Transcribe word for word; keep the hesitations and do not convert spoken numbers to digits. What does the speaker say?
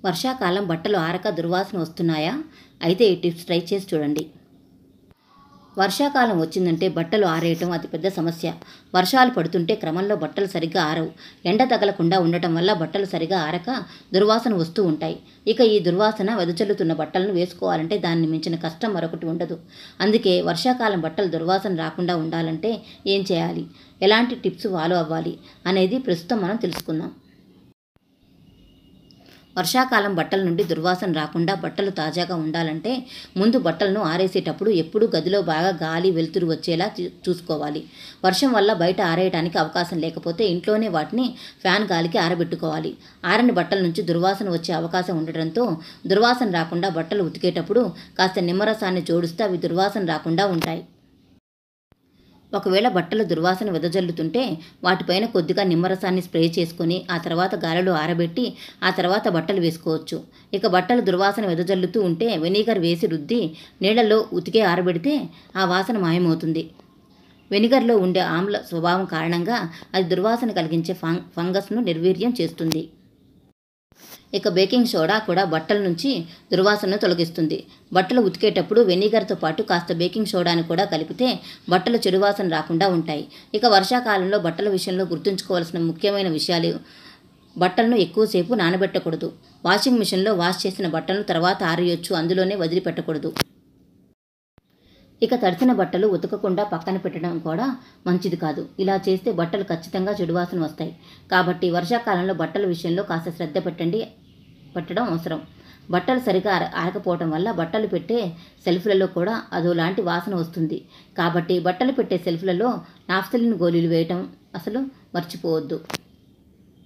వర్షాకాలం బట్టలు ఆరక దుర్వాసన వస్తున్నాయా? అయితే ఈ టిప్స్ ట్రై చేసి చూడండి. వర్షాకాలం వచ్చిందంటే బట్టలు ఆరేయటం అతిపెద్ద సమస్య. వర్షాలు పడుతుంటే క్రమంలో బట్టలు సరిగ్గా ఆరవు. ఎండ తగలకుండా ఉండటం వల్ల బట్టలు సరిగా ఆరక దుర్వాసన వస్తూ ఉంటాయి. ఇక ఈ దుర్వాసన వెదజల్లుతున్న బట్టలను వేసుకోవాలంటే దాన్ని మించిన కష్టం మరొకటి ఉండదు. అందుకే వర్షాకాలం బట్టలు దుర్వాసన రాకుండా ఉండాలంటే ఏం చేయాలి, ఎలాంటి టిప్స్ ఫాలో అవ్వాలి అనేది ప్రస్తుతం మనం తెలుసుకుందాం. వర్షాకాలం బట్టల నుండి దుర్వాసన రాకుండా బట్టలు తాజాగా ఉండాలంటే ముందు బట్టలను ఆరేసేటప్పుడు ఎప్పుడూ గదిలో బాగా గాలి వెలుతురు వచ్చేలా చూసుకోవాలి. వర్షం వల్ల బయట ఆరేయడానికి అవకాశం లేకపోతే ఇంట్లోనే వాటిని ఫ్యాన్ గాలికి ఆరబెట్టుకోవాలి. ఆరని బట్టల నుంచి దుర్వాసన వచ్చే అవకాశం ఉండటంతో దుర్వాసన రాకుండా బట్టలు ఉతికేటప్పుడు కాస్త నిమ్మరసాన్ని జోడిస్తే అవి దుర్వాసన రాకుండా ఉంటాయి. ఒకవేళ బట్టలు దుర్వాసన వెదజల్లుతుంటే వాటిపైన కొద్దిగా నిమ్మరసాన్ని స్ప్రే చేసుకొని ఆ తర్వాత గాలిలో ఆరబెట్టి ఆ తర్వాత బట్టలు వేసుకోవచ్చు. ఇక బట్టలు దుర్వాసన వెదజల్లుతూ ఉంటే వెనిగర్ వేసి రుద్ది నీళ్లలో ఉతికే ఆరబెడితే ఆ వాసన మాయమవుతుంది. వెనిగర్లో ఉండే ఆమ్ల స్వభావం కారణంగా అది దుర్వాసన కలిగించే ఫంగ్ ఫంగస్ను నిర్వీర్యం చేస్తుంది. ఇక బేకింగ్ సోడా కూడా బట్టల నుంచి దుర్వాసనను తొలగిస్తుంది. బట్టలు ఉతికేటప్పుడు వెనిగర్తో పాటు కాస్త బేకింగ్ సోడాను కూడా కలిపితే బట్టలు చెడువాసన రాకుండా ఉంటాయి. ఇక వర్షాకాలంలో బట్టల విషయంలో గుర్తుంచుకోవాల్సిన ముఖ్యమైన విషయాలు: బట్టలను ఎక్కువసేపు నానబెట్టకూడదు. వాషింగ్ మిషన్లో వాష్ చేసిన బట్టలను తర్వాత ఆరేయొచ్చు, అందులోనే వదిలిపెట్టకూడదు. ఇక తడిసిన బట్టలు ఉతకకుండా పక్కన పెట్టడం కూడా మంచిది కాదు. ఇలా చేస్తే బట్టలు ఖచ్చితంగా చెడువాసన వస్తాయి. కాబట్టి వర్షాకాలంలో బట్టల విషయంలో కాస్త శ్రద్ధ పెట్టండి పెట్టడం అవసరం. బట్టలు సరిగా ఆర ఆరకపోవటం వల్ల బట్టలు పెట్టే సెల్ఫ్లలో కూడా అదోలాంటి వాసన వస్తుంది. కాబట్టి బట్టలు పెట్టే సెల్ఫ్లలో నాఫ్థలిన్ గోళీలు వేయటం అసలు మర్చిపోవద్దు.